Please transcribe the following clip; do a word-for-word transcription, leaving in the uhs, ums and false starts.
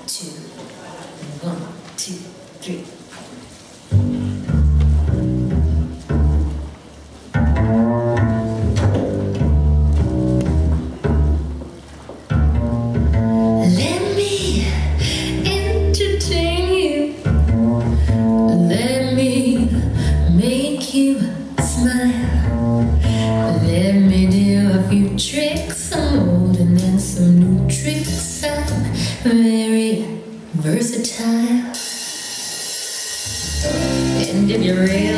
two, one, two, three. Let me entertain you. Let me make you smile. Let me do a few tricks, some old and then some new tricks. I'm very versatile. And if you're real